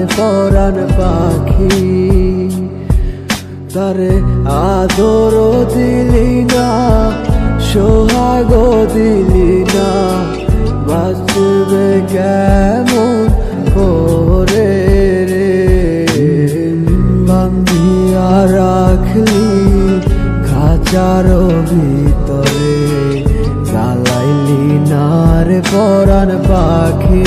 পরাণ পাখি তারে আদর দিলি না সোহাগো দিলি না বাঁচবে কেমন করে রে বান্ধিয়া রাখলি খাঁচার ভিতরে জ্বালাইলি না রে পরাণ পাখি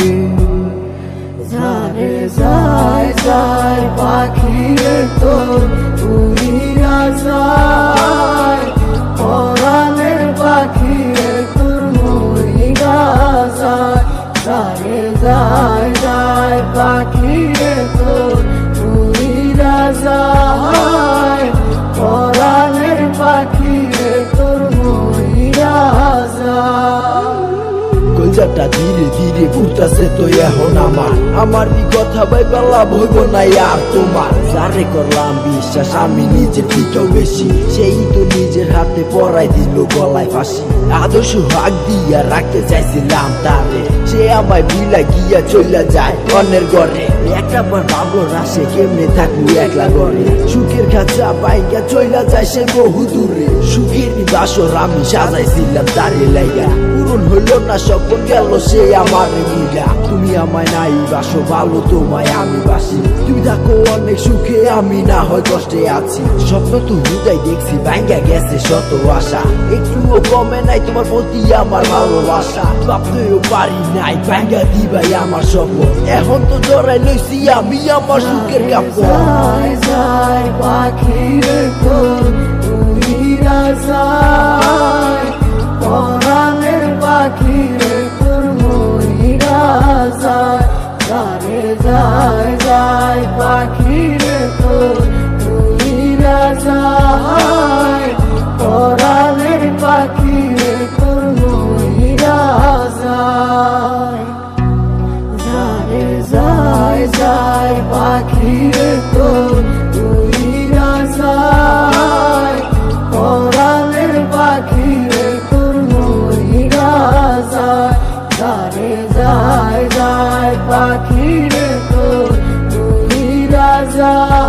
যারে যায় যায় পাখি রে তোর উড়িয়া যায় পরাণের পাখি রে তোর মরিয়া যায় যারে যায় যায় পাখি রে তোর উড়িয়া যায় পরাণের পাখি রে তোর মরিয়া যায় কলজাটা ধীরে ধীরে ঘুরতাছে তো এখন আমার কথা ভাইবা ভইব না আর তোমার যারে করলাম বিশ্বাস আমি নিজের থেকেও বেশি সেই তো নিজের হাতে পরাই দিল গলায় ফাঁসি আদর্শ হাক দিয়া রাখতে চাইছিলাম তারে সে আমায় বিলা গিয়া চইলা যায় অন্যের ঘরে একটা বার ভাবলো না সে কেমনে থাকবো একলা ঘরে সুখের খাঁচা পাইয়া চইলা যায় সে বহু দূরে সুখের বাসর আমি সাজাইছিলাম তারে লাইগা পূরণ হইল না স্বপ্ন গেল সে আমার মিলা তুমি আমায় নাই বাসো ভালো তোমায় আমি বাসি তুমি থাকো অনেক সুখে আমি না হয় কষ্টে আছি স্বপ্ন তো হুদাই দেখছি ভাঙ্গা গেছে শত আশা একটুও কমে নাই তোমার প্রতি আমার ভালোবাসা ভাবতেও পারি নাই ভাঙ্গা দিবাই আমার স্বপ্ন এখন তো জড়াই লইছি আমি আমার সুখের কাপড় যায় যায় পাখি রে তোর উড়িয়া যায় পরাণের পাখি রে তোর মরিয়া যায় যারে যায় যায় পাখি রে তোর উড়িয়া যায় পরাণের পাখি রে তোর মরিয়া যায় যারে যায় যায় পাখি রে তোর উড়িয়া যায় পরাণের পাখি রে তোর মরিয়া যায় যারে যায় যায় পাখি রে তোর উড়িয়া যায়।